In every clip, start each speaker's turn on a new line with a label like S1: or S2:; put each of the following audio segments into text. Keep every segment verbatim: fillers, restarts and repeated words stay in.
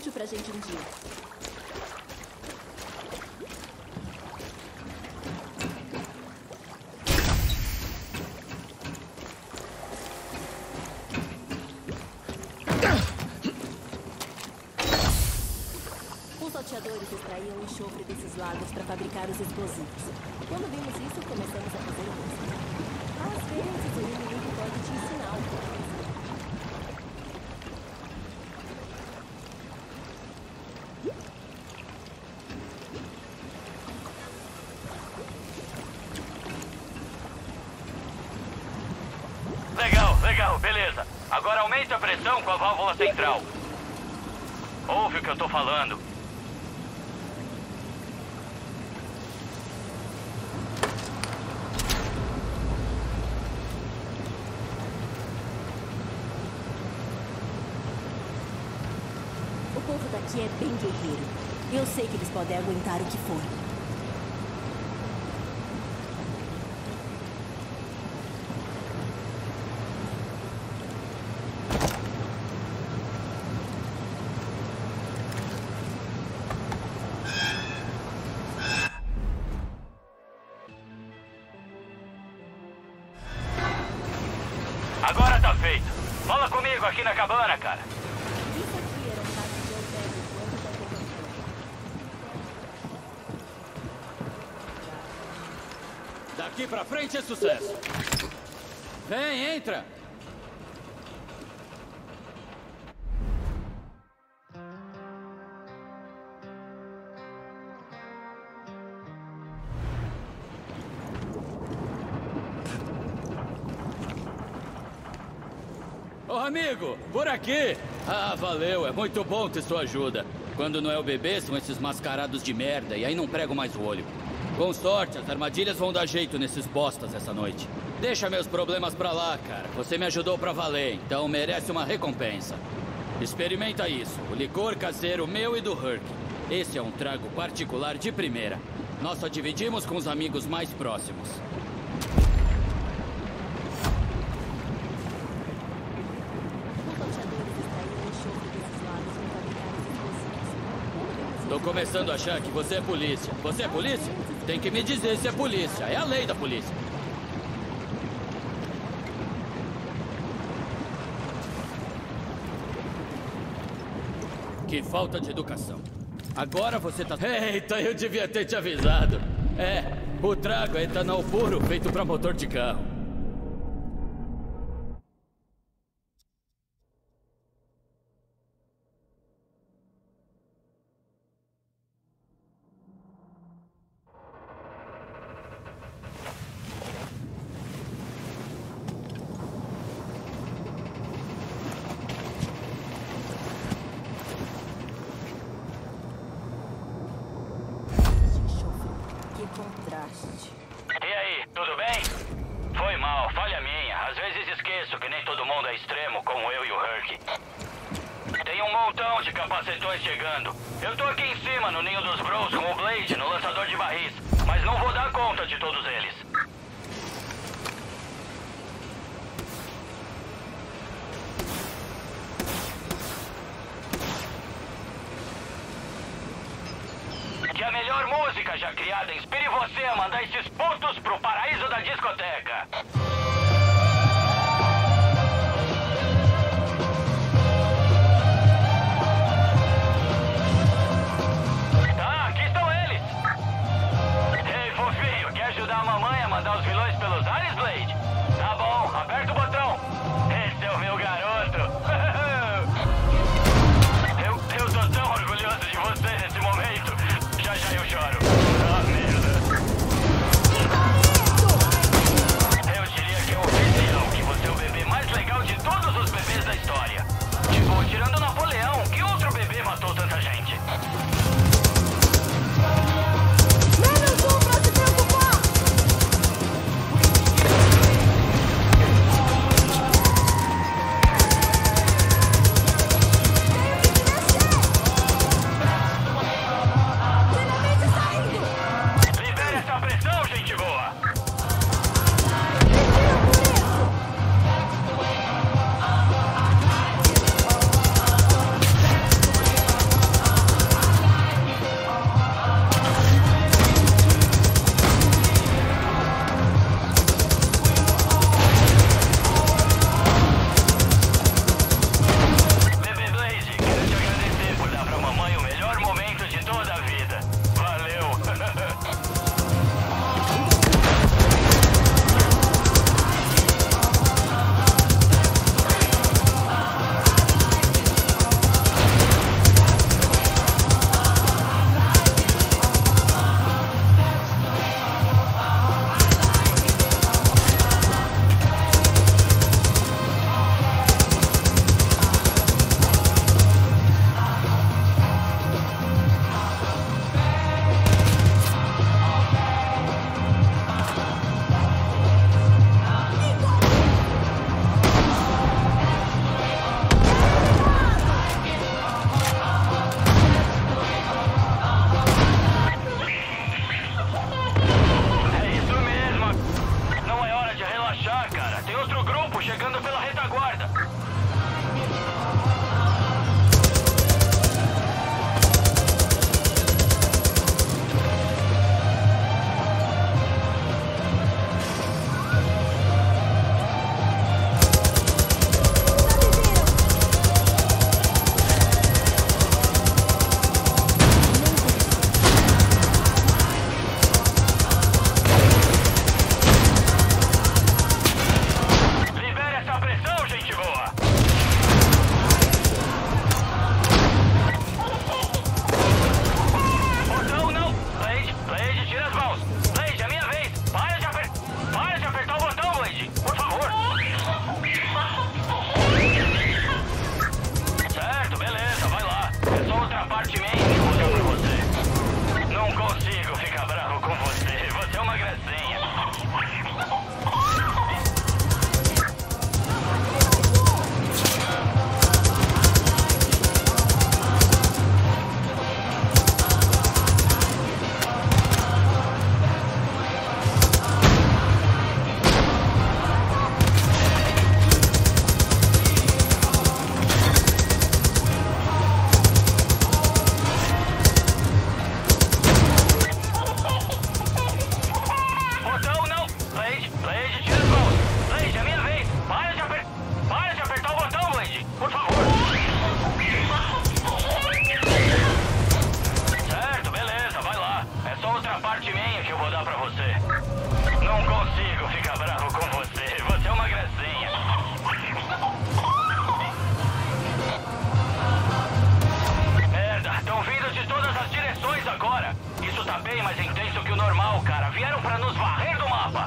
S1: útil pra gente um dia. Os salteadores extraíam o enxofre desses lagos para fabricar os explosivos. Quando vimos isso, começamos a fazer o mesmo. Às vezes, o inimigo pode te ensinar alguma coisa.
S2: Legal, legal, beleza. Agora aumente a pressão com a válvula central. Ouve o que eu tô falando.
S1: O povo daqui é bem guerreiro. Eu sei que eles podem aguentar o que for.
S2: Agora tá feito. Fala comigo aqui na cabana, cara.
S1: Isso aqui era um caso de albergue quando da corrupção.
S3: Daqui pra frente é sucesso. Vem, entra. Ô, amigo, por aqui. Ah, valeu, é muito bom ter sua ajuda. Quando não é o bebê, são esses mascarados de merda, e aí não prego mais o olho. Com sorte, as armadilhas vão dar jeito nesses bostas essa noite. Deixa meus problemas pra lá, cara. Você me ajudou pra valer, então merece uma recompensa. Experimenta isso, o licor caseiro meu e do Herc. Esse é um trago particular de primeira. Nós só dividimos com os amigos mais próximos. Tô começando a achar que você é polícia. Você é polícia? Tem que me dizer se é polícia. É a lei da polícia. Que falta de educação. Agora você tá... Eita, eu devia ter te avisado. É, o trago é etanol puro feito pra motor de carro.
S2: E aí, tudo bem? Foi mal, falha minha. Às vezes esqueço que nem todo mundo é extremo, como eu e o Herc. Tem um montão de capacetões chegando. Eu tô aqui em cima, no ninho dos Bros, com o Blade, no lançador de barris. Mas não vou dar conta de todos eles. Que a melhor música já criada inspire você a mandar esses putos pro paraíso da discoteca. Tá, aqui estão eles. Ei, fofinho, quer ajudar a mamãe a mandar os vilões pelos ares, Blade? Tá bom, aperta o botão. Esse é o meu garoto. eu, eu tô tão orgulhoso de você nesse momento. Já já eu choro. Ah, merda. Eu te outra parte minha que eu vou dar pra você. Não consigo ficar bravo com você. Você é uma gracinha. Merda, estão vindo de todas as direções agora. Isso tá bem mais intenso que o normal, cara. Vieram pra nos varrer do mapa.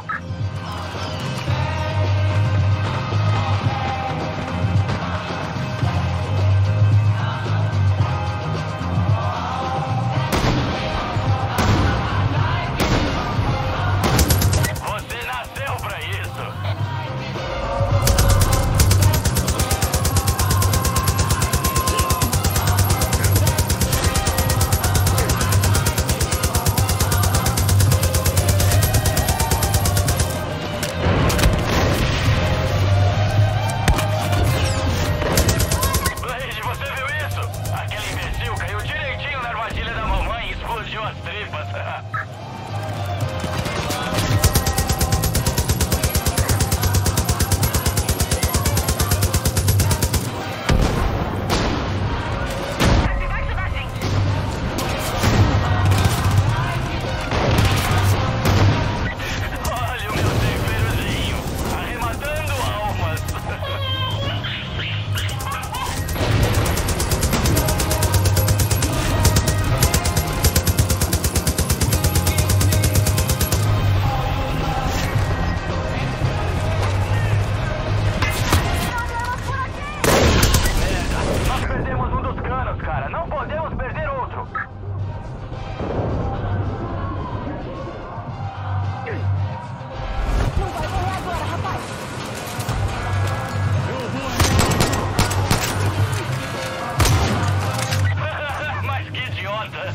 S2: Você nasceu pra isso. Blade, você viu isso? Aquele imbecil caiu direitinho na armadilha da mamãe e explodiu as tripas. Olha o meu temperozinho, arrematando almas. Merda, nós perdemos um dos canos, cara. Não podemos perder outro.
S1: Não vai morrer agora, rapaz!
S2: Mas que idiota.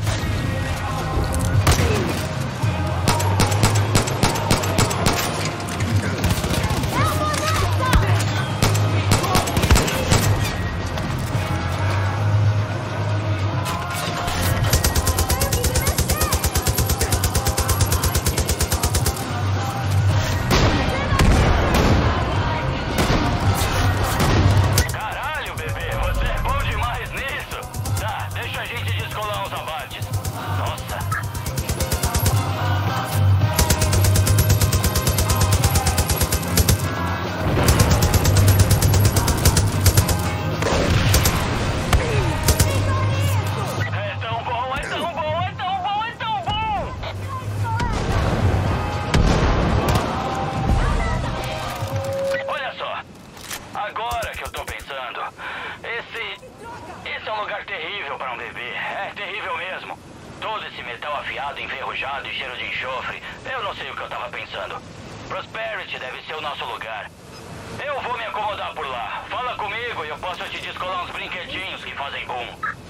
S2: Caralho, bebê, você é bom demais nisso. Tá, deixa a gente descolar uns abates. Nossa. É tão bom, é tão bom, é tão bom, é tão bom. Olha só, agora que eu tô pensando, esse... esse é um lugar terrível pra um bebê. É terrível mesmo. Todo esse metal afiado, enferrujado e cheiro de enxofre. Eu não sei o que eu tava pensando. Prosperity deve ser o nosso lugar. Eu vou me acomodar por lá. Fala comigo e eu posso te descolar uns brinquedinhos que fazem boom.